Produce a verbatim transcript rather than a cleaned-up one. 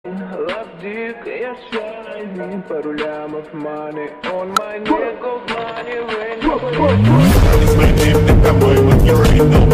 Лапдик, я shiny, пару лямов money on my neck of money when you It's my name, then come away with your know.